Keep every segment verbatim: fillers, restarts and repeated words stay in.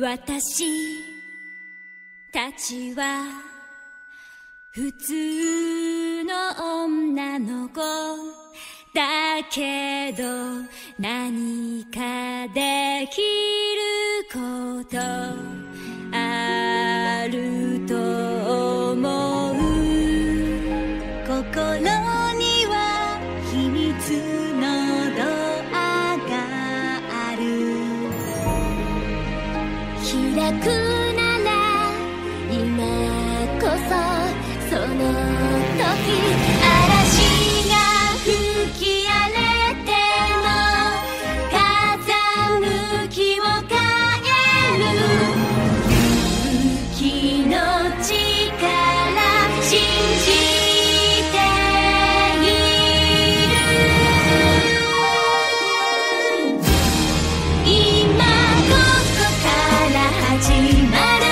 私たちは普通の女の子だけど何かできることあると思う。心には秘密のドアがある。開くなら今こそその時。嵐が吹き荒れても風向きを変える。勇気の力信じている。今ここから始まる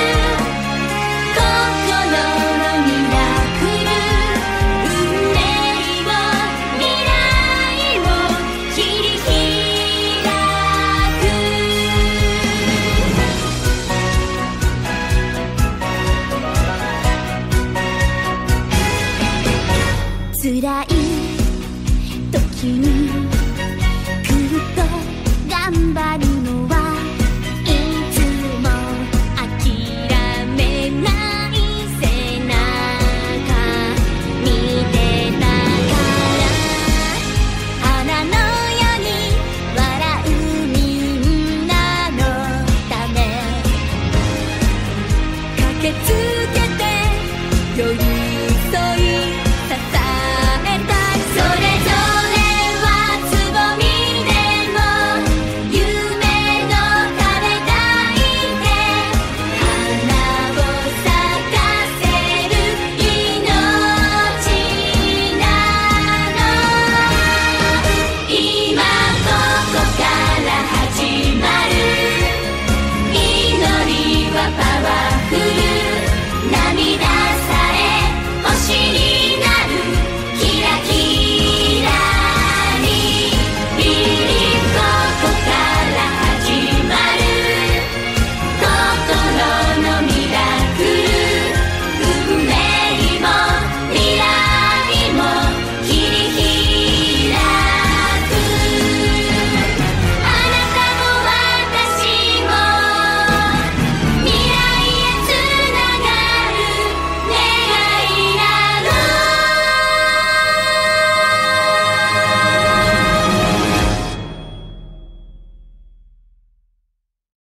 心のミラクル。運命を未来を切り開く。辛い時にぐっと頑張るのはいつも諦めない背中見てたから。花のように笑うみんなのため駆けつけて余裕